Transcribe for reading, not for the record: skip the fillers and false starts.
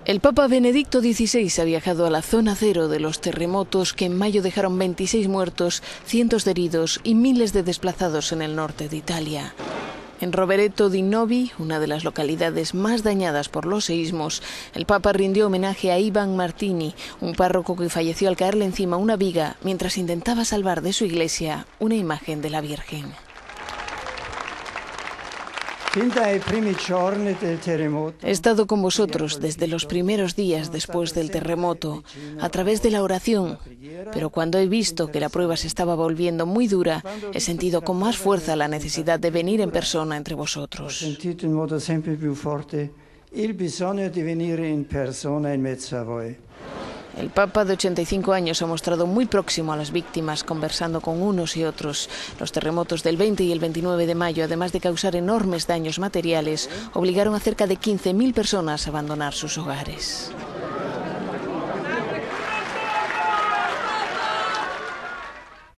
El Papa Benedicto XVI ha viajado a la zona cero de los terremotos que en mayo dejaron 26 muertos, cientos de heridos y miles de desplazados en el norte de Italia. En Rovereto di Novi, una de las localidades más dañadas por los seísmos, el Papa rindió homenaje a Ivan Martini, un párroco que falleció al caerle encima una viga mientras intentaba salvar de su iglesia una imagen de la Virgen. He estado con vosotros desde los primeros días después del terremoto, a través de la oración, pero cuando he visto que la prueba se estaba volviendo muy dura, he sentido con más fuerza la necesidad de venir en persona entre vosotros. El Papa de 85 años se ha mostrado muy próximo a las víctimas, conversando con unos y otros. Los terremotos del 20 y el 29 de mayo, además de causar enormes daños materiales, obligaron a cerca de 15.000 personas a abandonar sus hogares.